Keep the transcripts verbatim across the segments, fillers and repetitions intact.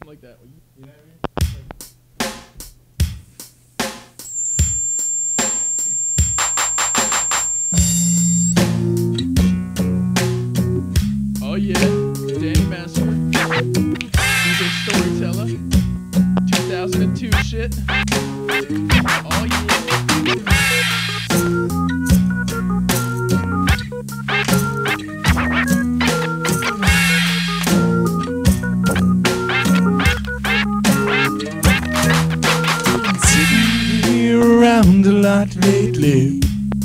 something like that. You know what I mean? Oh yeah, Danny Master. He's a Storytella. two thousand two shit. Oh yeah. Sitting here around a lot lately.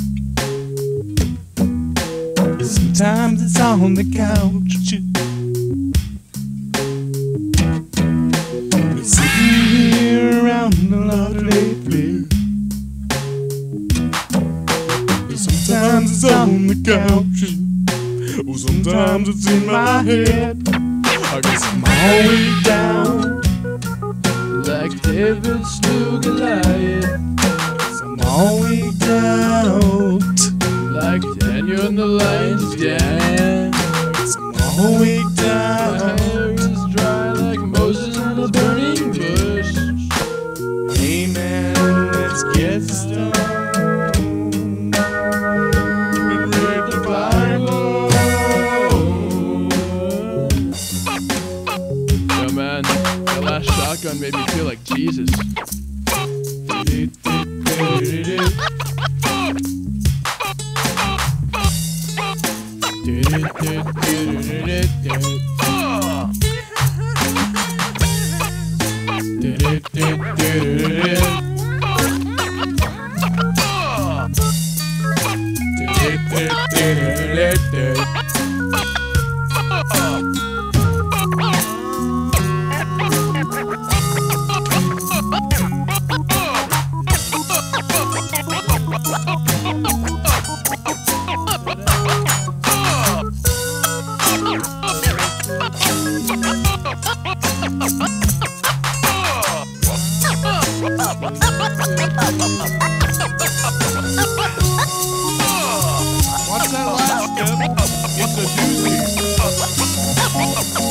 Sometimes it's on the couch. Been sitting here around a lot lately. Sometimes it's on the couch. Or sometimes it's in my head. I guess I'm always down. Like David slew Goliath. I'm always down. Like Daniel in the lion's den. I'm always My down. hair is dry like Moses on a burning bush. Hey man, let's get stoned and read the Bible. Yo man, that last shotgun made me feel like Jesus. What's that last step? It's a doozy.